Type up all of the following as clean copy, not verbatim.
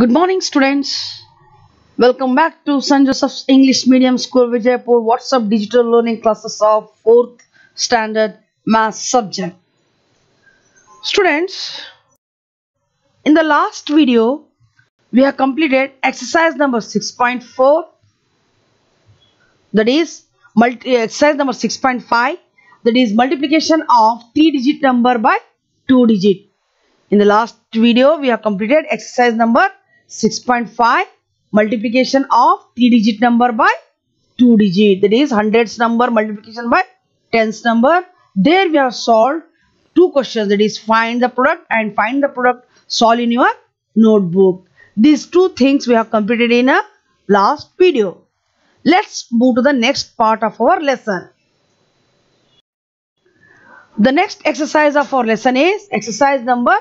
Good morning, students. Welcome back to St. Joseph's English Medium School, Vijaypur WhatsApp digital learning classes of 4th standard math subject. Students, in the last video, we have completed exercise number 6.4, that is exercise number 6.5, that is multiplication of 3-digit number by 2-digit. In the last video, we have completed exercise number 6.5, multiplication of 3-digit number by 2-digit, that is hundreds number multiplication by tens number. There we have solved two questions, that is find the product and find the product, solve in your notebook. These two things we have completed in a last video. Let's move to the next part of our lesson. The next exercise of our lesson is exercise number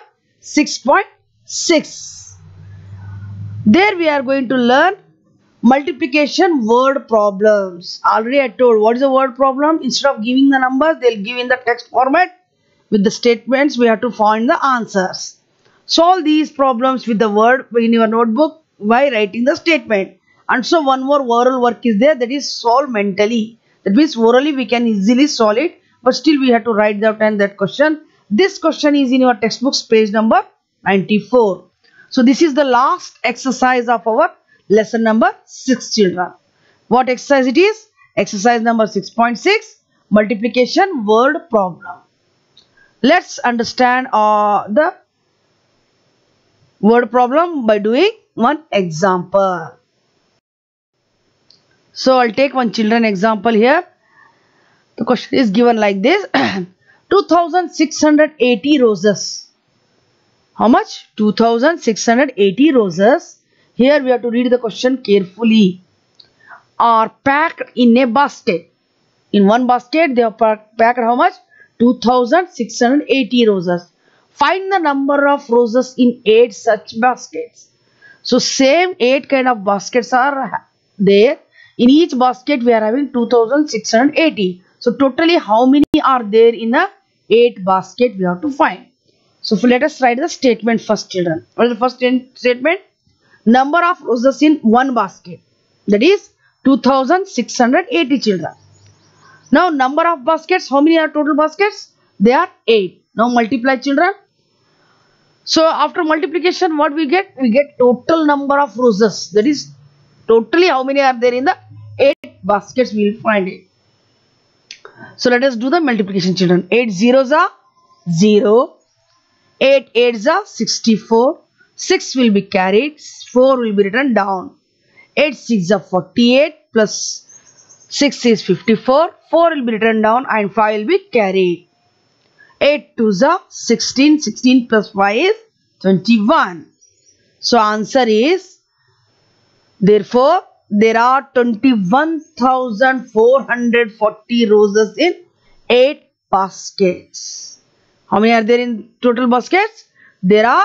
6.6. There we are going to learn multiplication word problems. Already I told what is a word problem. Instead of giving the numbers, they'll give in the text format with the statements. We have to find the answers. Solve these problems with the word in your notebook by writing the statement. And so one more oral work is there, that is solve mentally. That means orally we can easily solve it, but still we have to write down that question. This question is in your textbooks, page number 94. So this is the last exercise of our lesson number 6, children. What exercise it is? Exercise number 6.6, multiplication word problem. Let's understand the word problem by doing one example. So I'll take one children example here. The question is given like this. 2680 roses. How much? 2680 roses. Here we have to read the question carefully. Are packed in a basket. In one basket they are packed how much? 2680 roses. Find the number of roses in 8 such baskets. So same 8 kind of baskets are there. In each basket we are having 2680. So totally how many are there in a 8 basket we have to find. So let us write the statement first, children. What is the first statement? Number of roses in one basket, that is 2680, children. Now number of baskets, how many are total baskets? They are 8. Now multiply, children. So after multiplication what we get? We get total number of roses, that is totally how many are there in the 8 baskets, we will find it. So let us do the multiplication, children. 8 zeros are 0, 8 eights are 64, 6 will be carried, 4 will be written down. 8 6 are 48 plus 6 is 54, 4 will be written down and 5 will be carried. 8 2s are 16, 16 plus 5 is 21. So answer is, therefore there are 21,440 roses in 8 baskets. How many are there in total baskets? There are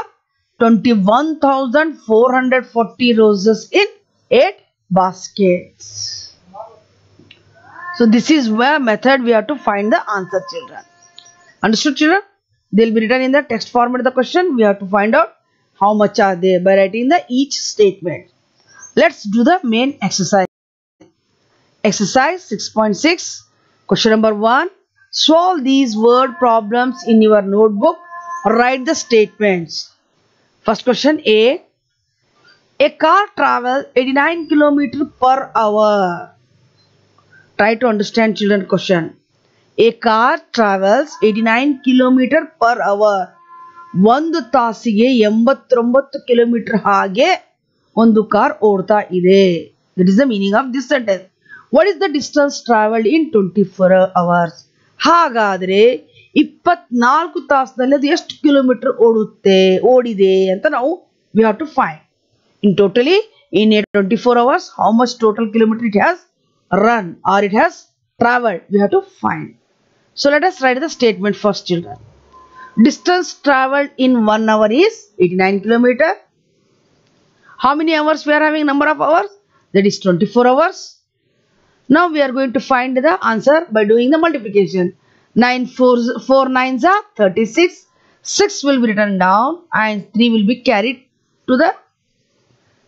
21,440 roses in 8 baskets. So this is where method we have to find the answer, children. Understood, children? They will be written in the text format of the question. We have to find out how much are there by writing the each statement. Let's do the main exercise. Exercise 6.6, question number 1. Solve these word problems in your notebook. Write the statements. First question A. A car travels 89 km per hour. Try to understand, children, question. A car travels 89 km per hour. ಒಂದು ತಾಸಿಗೆ 89 kilometre ಹಾಗೆ ಒಂದು car ಓಡ್ತಾ ಇದೆ. That is the meaning of this sentence. What is the distance traveled in 24 hours? ಹಾಗಾದ್ರೆ 24 ತಾಸಿನಲ್ಲಿ ಅದು ಎಷ್ಟು kilometre ಓಡಿದೆ ಅಂತ ನಾವು we have to find. In totally in a 24 hours how much total kilometer it has run or it has traveled, we have to find. So let us write the statement first, children. Distance traveled in 1 hour is 89 km. How many hours we are having? Number of hours, that is 24 hours. Now we are going to find the answer by doing the multiplication. 4 9s are 36. 6 will be written down and 3 will be carried to the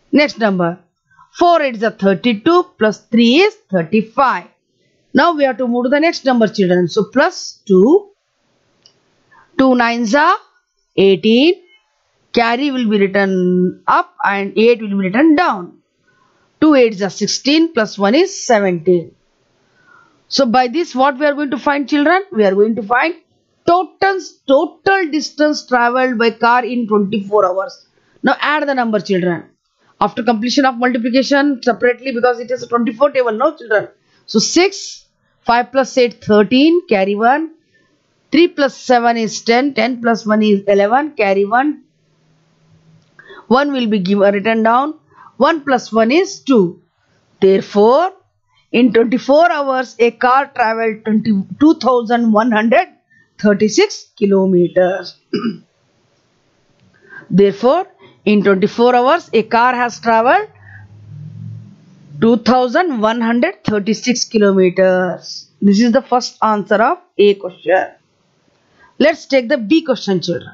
Next number. 4 8s are 32 plus 3 is 35. Now we have to move to the next number, children. So plus 2. 2 9s are 18. Carry will be written up and 8 will be written down. 2 8s are 16 plus 1 is 17. So by this what we are going to find, children? We are going to find total distance traveled by car in 24 hours. Now add the number, children. After completion of multiplication separately, because it is a 24 table, no, children. So 6, 5 plus 8, 13, carry 1. 3 plus 7 is 10, 10 plus 1 is 11, carry 1. 1 will be written down. 1 plus 1 is 2. Therefore, in 24 hours, a car traveled 2,136 kilometers. Therefore, in 24 hours, a car has traveled 2,136 kilometers. This is the first answer of A question. Let's take the B question, children.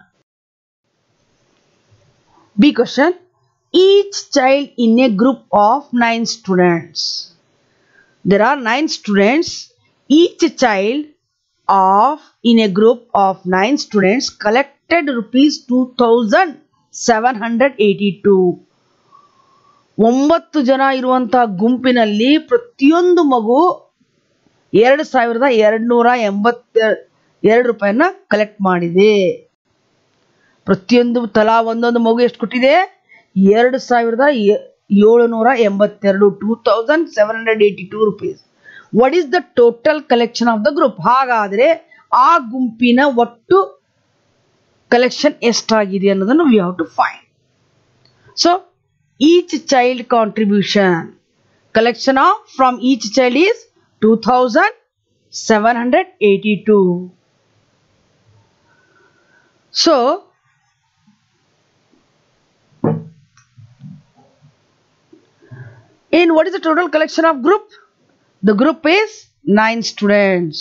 B question. Each child in a group of 9 students. There are 9 students. Each child in a group of 9 students collected rupees 2,782. 9 ಜನ ಇರುವಂತಹ ಗುಂಪಿನಲ್ಲಿ ಪ್ರತಿಯೊಂದು ಮಗು 2,282 ರೂಪಾಯಿನ collect ಮಾಡಿದೆ. ಪ್ರತಿಯೊಂದು ತಲಾ ಒಂದೊಂದು ಮಗು ಎಷ್ಟು ಕೊಟ್ಟಿದೆ? 2,782, 2,782 rupees. What is the total collection of the group? ಹಾಗಾದರೆ ಆ ಗುಂಪಿನ ಒಟ್ಟು ಕಲೆಕ್ಷನ್ ಎಷ್ಟಾಗಿದೆ ಅನ್ನೋದನ್ನು we have to find. So each child contribution, collection of from each child is 2,782. So in what is the total collection of group? The group is 9 students.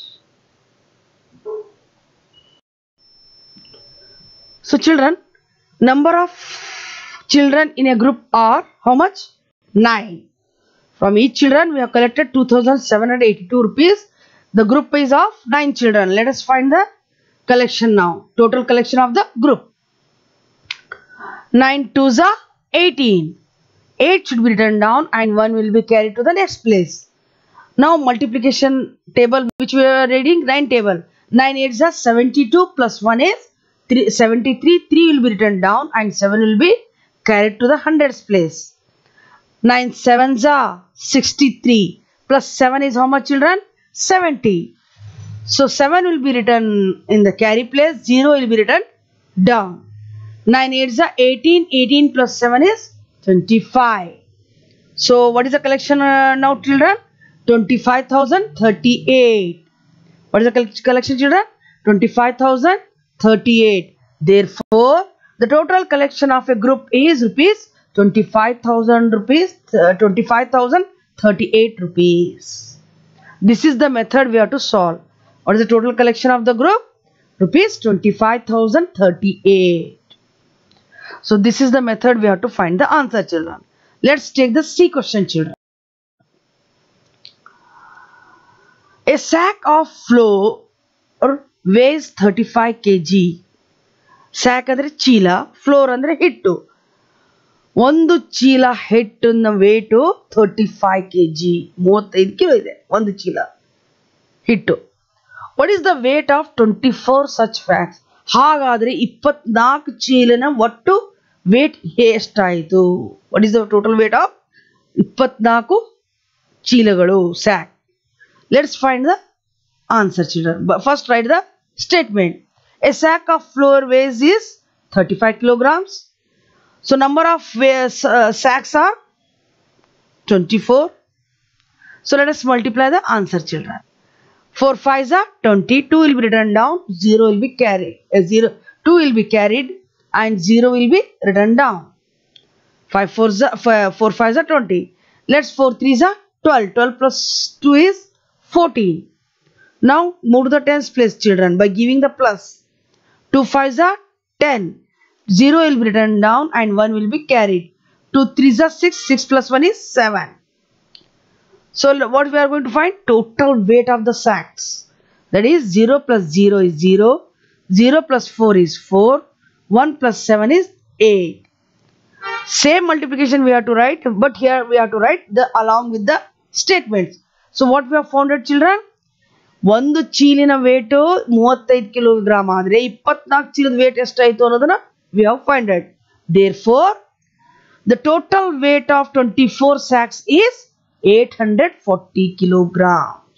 So children, number of children in a group are how much? 9. From each children we have collected 2,782 rupees. The group is of 9 children. Let us find the collection now. Total collection of the group. 9 2s are 18. 8 should be written down and 1 will be carried to the next place. Now multiplication table which we are reading, 9 table. 9 8s are 72 plus 1 is 73. 3 will be written down and 7 will be carried to the hundreds place. 9 7s are 63 plus 7 is how much, children? 70. So 7 will be written in the carry place, 0 will be written down. 9 8s are 18. 18 plus 7 is 25. So what is the collection now, children? 25,038. What is the collection, children? 25,038. Therefore, the total collection of a group is rupees 25,000 rupees, 25,038 rupees. This is the method we have to solve. What is the total collection of the group? Rupees 25,038. So this is the method we have to find the answer, children. Let's take the C question, children. A sack of flour weighs 35 kg. Sack andre ಚೀಲ, flour andre ಹಿಟ್ಟು. ಒಂದು ಚೀಲ ಹಿಟ್ಟಿನ weight 35 kg. 35 kilo ಇದೆ ಒಂದು ಚೀಲ ಹಿಟ್ಟು. What is the weight of 24 such sacks? ಹಾಗಾದರೆ 24 ಚೀಲನ ಒಟ್ಟು weight ಎಷ್ಟಾಯಿತು? What is the total weight of 24 ಚೀಲಗಳು, sack? Let's find the answer, children. But first write the statement. A sack of flour weighs is 35 kilograms. So number of sacks are 24. So let us multiply the answer, children. 4 5s are 20. 2 will be written down. 0 will be carried. 2 will be carried and 0 will be written down. 4 5s are 20. Let's 4 3s are 12. 12 plus 2 is 14. Now move to the tens place, children, by giving the plus. 2 5s are 10. 0 will be written down and 1 will be carried. 2 3s are 6. 6 plus 1 is 7. So what we are going to find? Total weight of the sacks. That is 0 plus 0 is 0. 0 plus 4 is 4. 1 plus 7 is 8. Same multiplication we have to write, but here we have to write the along with the statements. So what we have found out, children? ಒಂದು ಚೀಲಿನ wait 35 kilogram ಆದ್ರೆ 24 ಚೀಲದ wait ಎಷ್ಟಾಯ್ತು ಅನ್ನೋದನ್ನ we have found out. Therefore, the total weight of 24 sacks is 840 kilograms.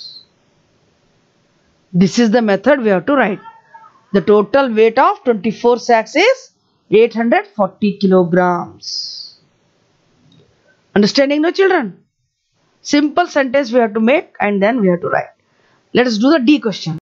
This is the method we have to write. The total weight of 24 sacks is 840 kilograms. Understanding, no, children? Simple sentence we have to make and then we have to write. Let us do the D question.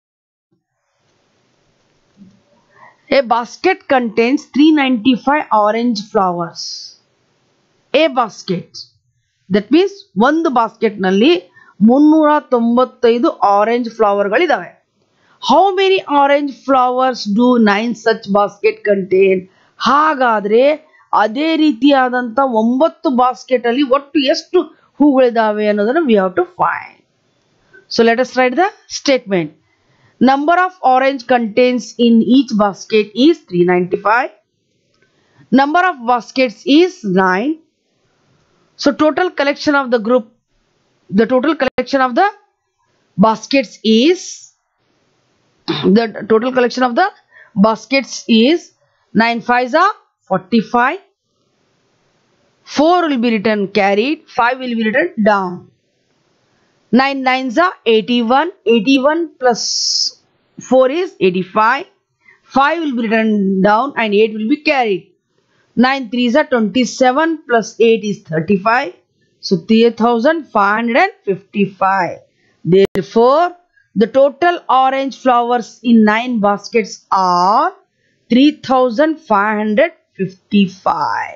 A basket contains 395 orange flowers. A basket. That means ಒಂದು basket ನಲ್ಲಿ 395 orange flower ಗಳಿದಾವೆ. How many orange flowers do 9 such basket contain? ಹಾಗಾದ್ರೆ ಅದೇ ರೀತಿಯಾದಂತ 9 basket ಅಲ್ಲಿ ಒಟ್ಟು ಎಷ್ಟು ಹೂಗಳಿದಾವೆ ಅನ್ನೋದನ್ನ we have to find. So let us write the statement. Number of orange contains in each basket is 395. Number of baskets is 9. So total collection of the group, the total collection of the baskets is, the total collection of the baskets is 9 5s are 45. 4 will be written carried, 5 will be written down. 9 9s are 81. 81 plus 4 is 85. 5 will be written down and 8 will be carried. 9 3s are 27 plus 8 is 35. So 3555. Therefore, the total orange flowers in 9 baskets are 3555.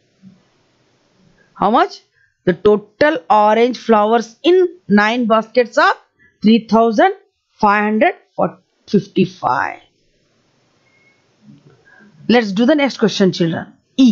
How much? The total orange flowers in 9 baskets are 3555. Let's do the next question, children. E.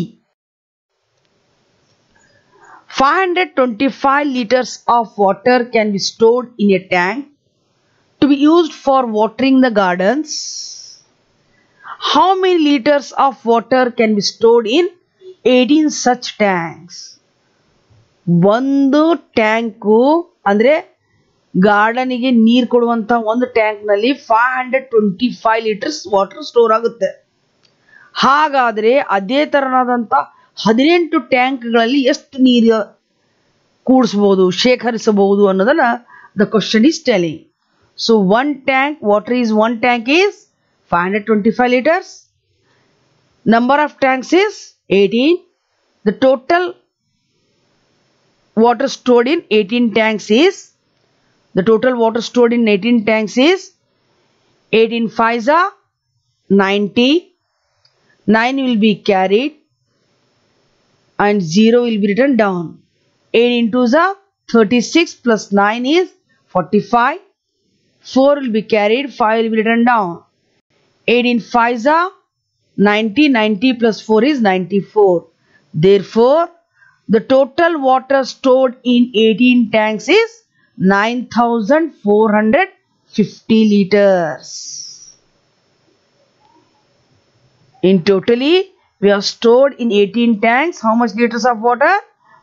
525 liters of water can be stored in a tank to be used for watering the gardens. How many liters of water can be stored in 18 such tanks? ಒಂದು tank ಅಂದ್ರೆ ಗಾರ್ಡನಿಗೆ ನೀರು ಕೊಡುವಂತ ಒಂದು tank ನಲ್ಲಿ 525 litres water store ಆಗುತ್ತೆ. ಹಾಗಾದ್ರೆ ಅದೇ ತರನಾದಂತ 18 ಟ್ಯಾಂಕ್ಗಳಲ್ಲಿ ಎಷ್ಟು ನೀರು ಕೂಡಿಸಬಹುದು, ಶೇಖರಿಸಬಹುದು ಅನ್ನೋದನ್ನ the question is telling. So one tank, water is one tank is 525 liters. Number of tanks is 18. The total water stored in 18 tanks is, the total water stored in 18 tanks is 18 5s are 90. 9 will be carried and 0 will be written down. 18 2s are 36 plus 9 is 45. 4 will be carried, 5 will be written down. 18 5s are 90. 90 plus 4 is 94. Therefore, the total water stored in 18 tanks is 9450 liters. In totally, we have stored in 18 tanks how much liters of water?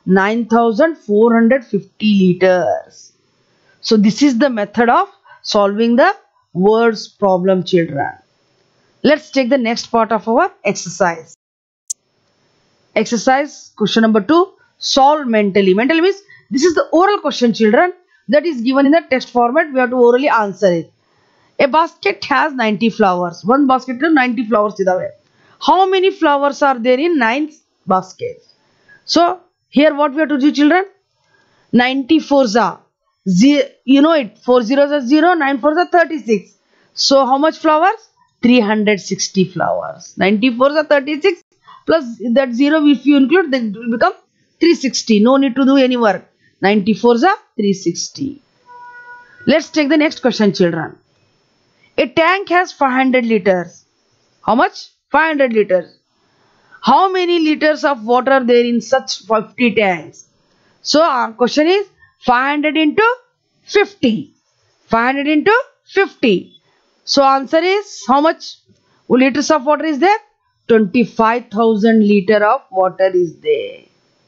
9450 liters. So this is the method of solving the words problem, children. Let's take the next part of our exercise. Exercise question number 2. Solve mentally. Mentally means this is the oral question, children, that is given in the text format. We have to orally answer it. A basket has 90 flowers. One basket has 90 flowers. How many flowers are there in 9 baskets? So here what we have to do, children? 94s are, you know it, 4 zeros are 0, 9 4s are 36. So how much flowers? 360 flowers. 94s are 36 plus that 0 if you include, then it will become 360. No need to do any work. 94s are 360. Let's take the next question, children. A tank has 500 liters. How much? 500 liters. How many liters of water are there in such 50 tanks? So our question is 500 into 50. 500 into 50. So answer is how much liters of water is there? 25,000 liter of water is there.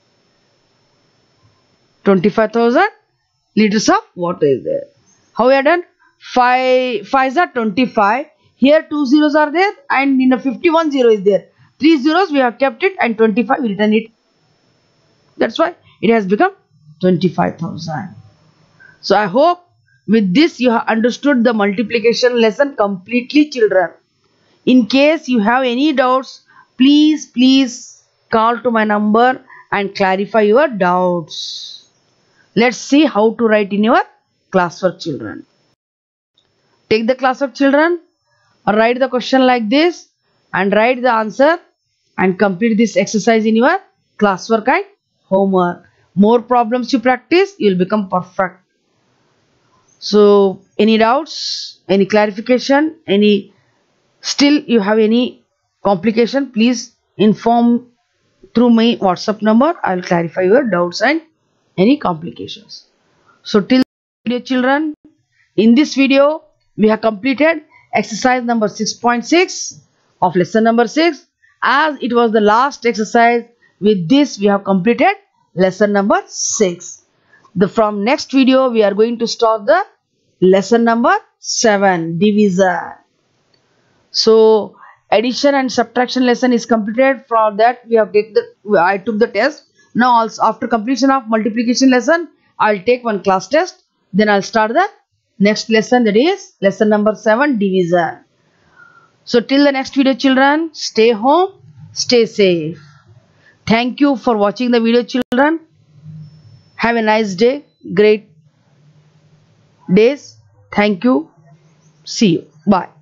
25,000 liters of water is there. How we are done? 5 are 25. Here 2 zeros are there and in a 51 zero is there. 3 zeros we have kept it and 25 we written it. That's why it has become 25,000. So I hope with this you have understood the multiplication lesson completely, children. In case you have any doubts, please call to my number and clarify your doubts. Let's see how to write in your classwork, children. Take the classwork, children. Write the question like this and write the answer and complete this exercise in your classwork and homework. More problems you practice, you will become perfect. So any doubts, any clarification, still you have any complication, please inform through my WhatsApp number. I will clarify your doubts and any complications. So till video, children, in this video we have completed exercise number 6.6 of lesson number 6. As it was the last exercise, with this we have completed lesson number 6. From next video we are going to start the lesson number 7, division. So addition and subtraction lesson is completed. For that we have I took the test. Now also after completion of multiplication lesson, I'll take one class test. Then I'll start the next lesson, that is lesson number 7, division. So till the next video, children, stay home, stay safe. Thank you for watching the video, children. Have a nice day, great days. Thank you. See you. Bye.